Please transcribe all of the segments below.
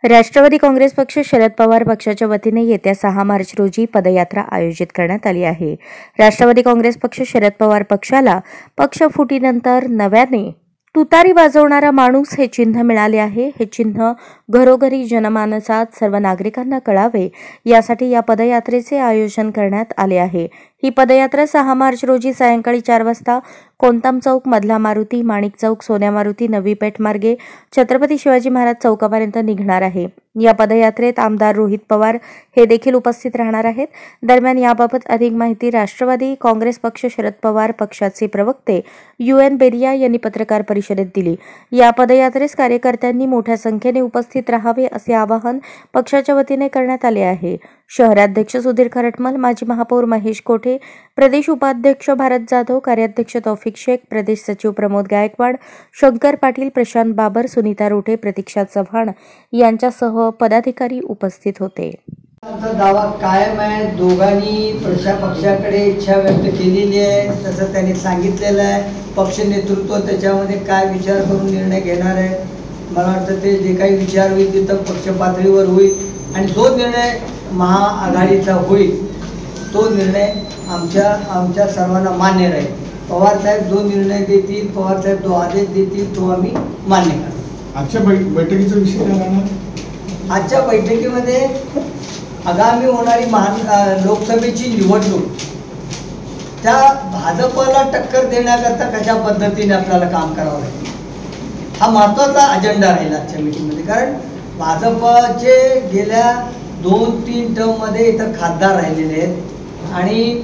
राष्ट्रवादी काँग्रेस पक्ष शरद पवार पक्षाच्या वतीने येत्या 6 मार्च रोजी पदयात्रा आयोजित करण्यात आली आहे। राष्ट्रवादी काँग्रेस पक्ष शरद पवार पक्षाला पक्षफुटीनंतर नव्याने तुतारी वाजवणारा माणूस हे चिन्ह मिळाले आहे। हे चिन्ह घरोघरी जनमानसात सर्व नागरिकांना कळावे यासाठी या पदयात्रेचे आयोजन करण्यात आले आहे। ही पदयात्रा 6 मार्च रोजी सायंकाळी 4 वाजता कोंताम चौक, मधला मारुती, माणिक चौक, सोन्या मारुती, नवी पेठ मार्गे छत्रपती शिवाजी महाराज चौकापर्यंत निघणार आहे। या पदयात्रेत आमदार रोहित पवार हे देखील उपस्थित राहणार आहेत। दरम्यान याबाबत अधिक माहिती राष्ट्रवादी काँग्रेस पक्ष शरद पवार पक्षाचे प्रवक्ते UN बेरिया यांनी पत्रकार परिषदेत दिली। या पदयात्रेस कार्यकर्त्यांनी मोठ्या संख्येने उपस्थित राहावे असे आवाहन पक्षाच्या वतीने करण्यात आले आहे। शहराध्यक्ष सुधीर खरटमल, माजी महापौर महेश कोठे, प्रदेश उपाध्यक्ष भारत जाधव, कार्याध्यक्ष तौफिक शेख, प्रदेश सचिव प्रमोद गायकवाड, शंकर पाटील, प्रशांत बाबर, सुनीता रोटे, प्रतीक्षा चव्हाण यांच्यासह पदाधिकारी उपस्थित होते। दावा कायम आहे। दोघांनी पक्षाकडे इच्छा व्यक्त केलेली आहे, तसं त्यांनी सांगितलेलं आहे। पक्ष नेतृत्व त्याच्यामध्ये काय विचार करून निर्णय घेणार आहे, मला वाटतं ते जे काही विचार होईल तिथं पक्ष पातळीवर होईल आणि जो निर्णय महाआघाडीचा होईल तो निर्णय आमच्या सर्वांना मान्य राहील। पवार साहेब जो निर्णय देतील, पवार साहेब जो आदेश देतील तो आम्ही मान्य करू। आजच्या बैठकीचा विषय काय राहणार? आजच्या बैठकीमध्ये आगामी होणारी लोकसभेची निवडणूक त्या भाजपला टक्कर देण्याकरता कशा पद्धतीने आपल्याला काम करावं लागेल हा महत्त्वाचा अजेंडा राहील आजच्या मीटिंगमध्ये। कारण भाजपचे गेल्या 2-3 टर्ममध्ये इथं खासदार राहिलेले आहेत आणि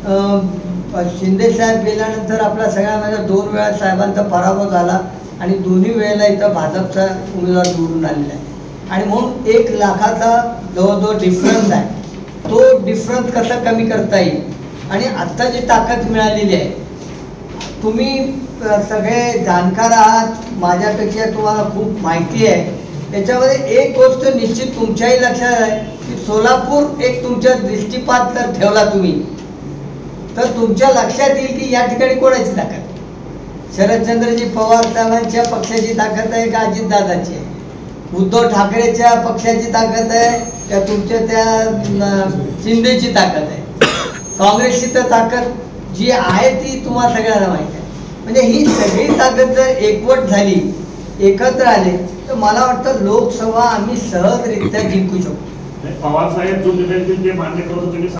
शिंदे साहेब गेल्यानंतर आपल्या सगळ्यांमध्ये 2 वेळा साहेबांचा पराभव झाला आणि दोन्ही वेळेला इथं भाजपचा उमेदवार निवडून आलेला आहे आणि म्हणून 1 लाखाचा जवळजवळ डिफरन्स आहे। तो डिफरन्स कसा कमी करता येईल आणि आत्ता जी ताकद मिळालेली आहे, तुम्ही सगळे जाणकार आहात, माझ्यापेक्षा तुम्हाला खूप माहिती आहे। त्याच्यामध्ये एक गोष्ट निश्चित तुमच्याही लक्षात आहे की सोलापूर एक तुमच्या दृष्टिपात जर ठेवला तुम्ही तर तुमच्या लक्षात येईल की या ठिकाणी कोणाची ताकद, शरदचंद्रजी पवार साहेबांच्या पक्षाची ताकद आहे का अजितदादाची आहे, उद्धव ठाकरेच्या पक्षाची ताकद आहे का तुमच्या त्या शिंदेची ताकद आहे, काँग्रेसची तर ताकद जी आहे ती तुम्हाला सगळ्यांना माहिती आहे। म्हणजे ही सगळी ताकद जर एकवट झाली, एकत्र आले तर मला वाटतं लोकसभा आम्ही सहजरित्या जिंकू शकतो। पवार साहेब जो निर्णय मान्य करतो